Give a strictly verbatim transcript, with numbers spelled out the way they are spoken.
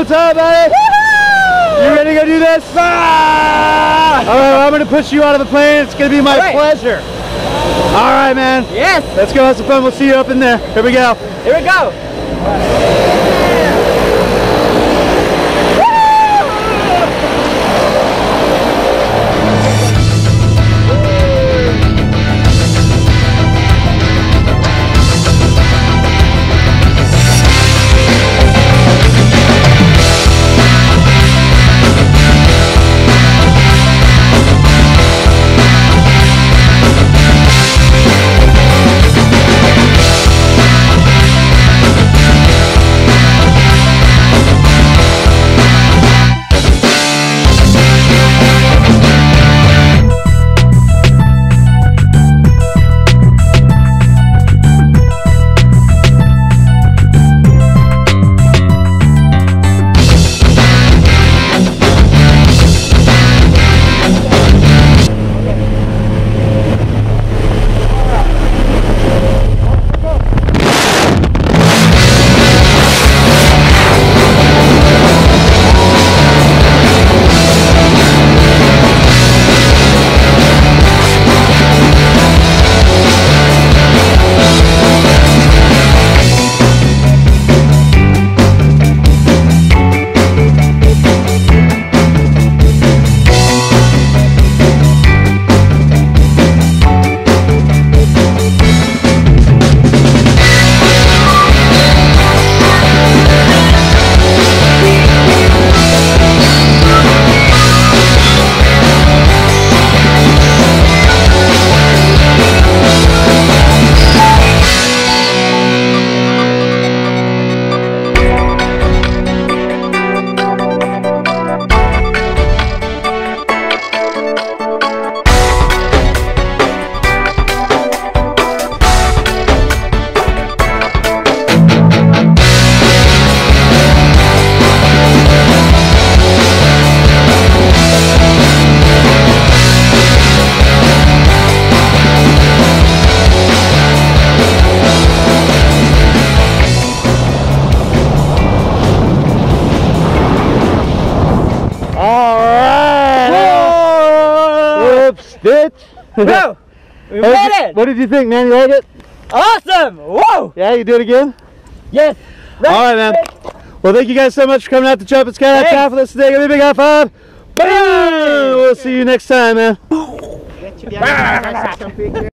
more time, buddy. You ready to go do this? Ah! All right, well, I'm going to push you out of the plane. It's going to be my right. pleasure. All right, man. Yes. Let's go have some fun. We'll see you up in there. Here we go. Here we go. Bitch. Bro, we made it. What did you think, man? You like it? Awesome. Whoa. Yeah, you do it again? Yes. Right. All right, man. Well, thank you guys so much for coming out to jump at Skydive Taft with us today. Give me a big high five. Boom. We'll see you next time, man.